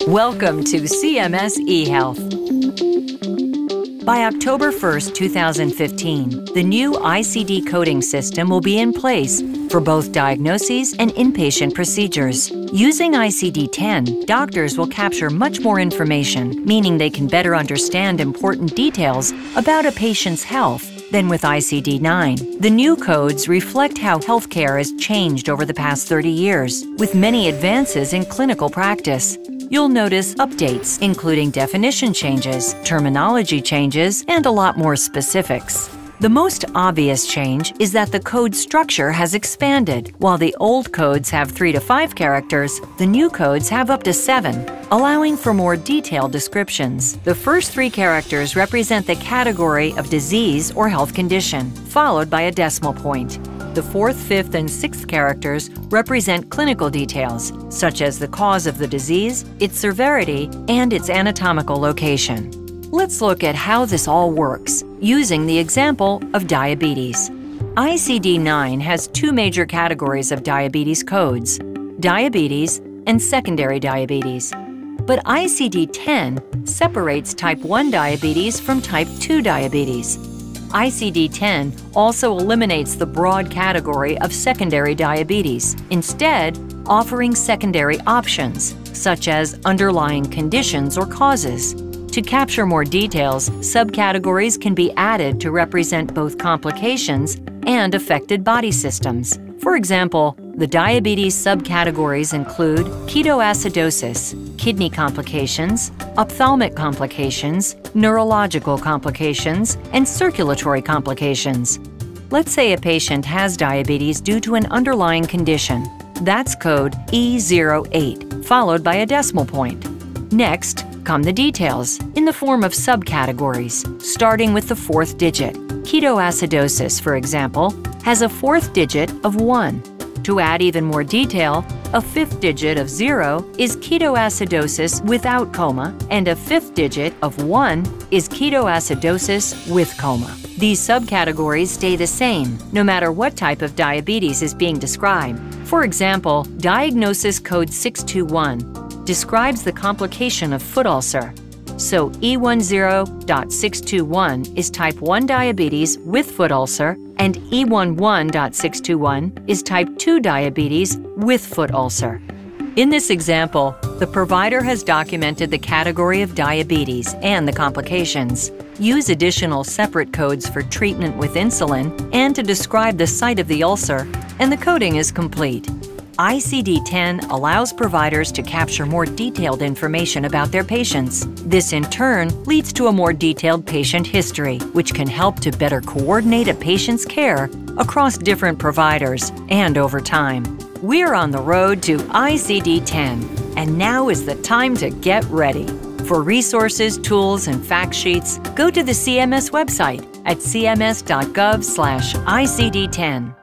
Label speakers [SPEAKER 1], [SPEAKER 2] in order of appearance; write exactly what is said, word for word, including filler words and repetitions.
[SPEAKER 1] Welcome to C M S eHealth. By October first, two thousand fifteen, the new I C D coding system will be in place for both diagnoses and inpatient procedures. Using I C D ten, doctors will capture much more information, meaning they can better understand important details about a patient's health than with I C D nine. The new codes reflect how healthcare has changed over the past thirty years, with many advances in clinical practice. You'll notice updates, including definition changes, terminology changes, and a lot more specifics. The most obvious change is that the code structure has expanded. While the old codes have three to five characters, the new codes have up to seven, allowing for more detailed descriptions. The first three characters represent the category of disease or health condition, followed by a decimal point. The fourth, fifth, and sixth characters represent clinical details, such as the cause of the disease, its severity, and its anatomical location. Let's look at how this all works, using the example of diabetes. I C D nine has two major categories of diabetes codes: diabetes and secondary diabetes. But I C D ten separates type one diabetes from type two diabetes. I C D ten also eliminates the broad category of secondary diabetes, instead offering secondary options, such as underlying conditions or causes. To capture more details, subcategories can be added to represent both complications and affected body systems. For example, the diabetes subcategories include ketoacidosis, kidney complications, ophthalmic complications, neurological complications, and circulatory complications. Let's say a patient has diabetes due to an underlying condition. That's code E zero eight, followed by a decimal point. Next come the details in the form of subcategories, starting with the fourth digit. Ketoacidosis, for example, has a fourth digit of one. To add even more detail, a fifth digit of zero is ketoacidosis without coma, and a fifth digit of one is ketoacidosis with coma. These subcategories stay the same, no matter what type of diabetes is being described. For example, diagnosis code six two one describes the complication of foot ulcer. So E ten dot six two one is type one diabetes with foot ulcer, and E eleven dot six two one is type two diabetes with foot ulcer. In this example, the provider has documented the category of diabetes and the complications. Use additional separate codes for treatment with insulin and to describe the site of the ulcer, and the coding is complete. I C D ten allows providers to capture more detailed information about their patients. This, in turn, leads to a more detailed patient history, which can help to better coordinate a patient's care across different providers and over time. We're on the road to I C D ten, and now is the time to get ready. For resources, tools, and fact sheets, go to the C M S website at c m s dot gov slash I C D ten.